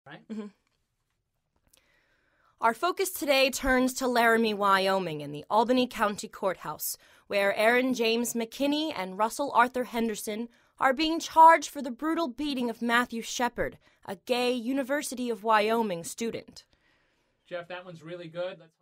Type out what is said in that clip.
Right? Mm-hmm. Our focus today turns to Laramie, Wyoming, in the Albany County Courthouse, where Aaron James McKinney and Russell Arthur Henderson are being charged for the brutal beating of Matthew Shepard, a gay University of Wyoming student. Jeff, that one's really good.